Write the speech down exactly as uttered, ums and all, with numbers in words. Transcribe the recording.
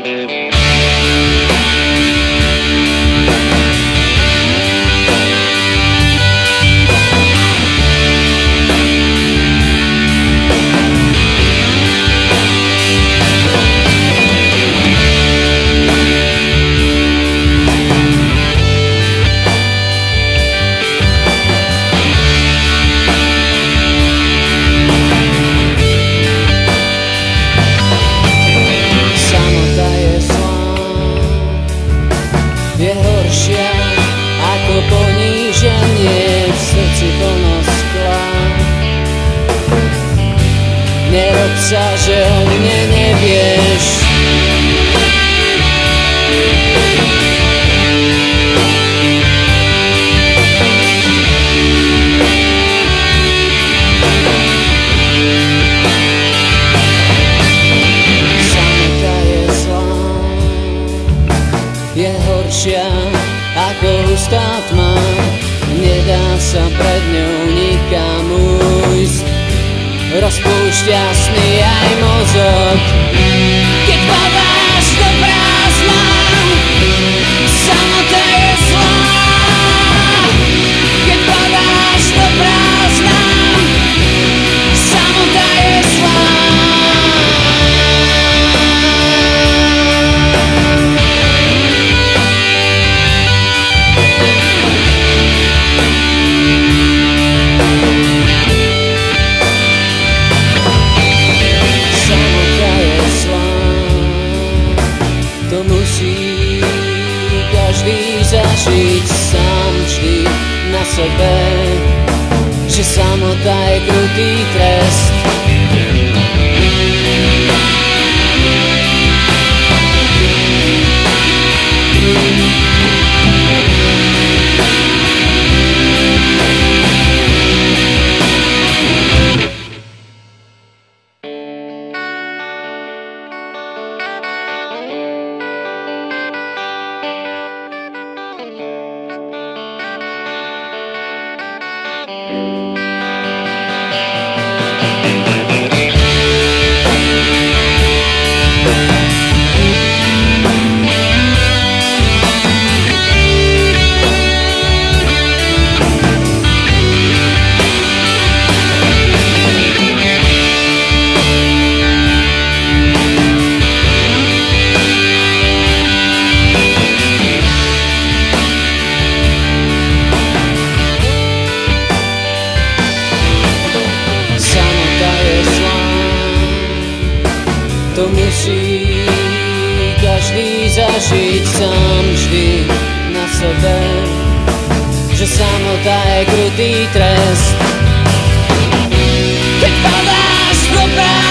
Je horšia ako poníženie, v srdci plno skla. Nerob sa, že o mne nevieš. Samota je zlá, je horšia ako hustá tma, nedá sa pred ňou nikam ujsť. Rozpúšťa sny aj mozog, keď padáš do prázdna. Samota je zlá, keď padáš do prázdna. Samota je zlá. To musí každý zažiť sám vždy na sebe, že samota je krutý trest. To musí každý zažiť sám vždy na sebe, že samota je krutý trest. Keď padáš do prázdna.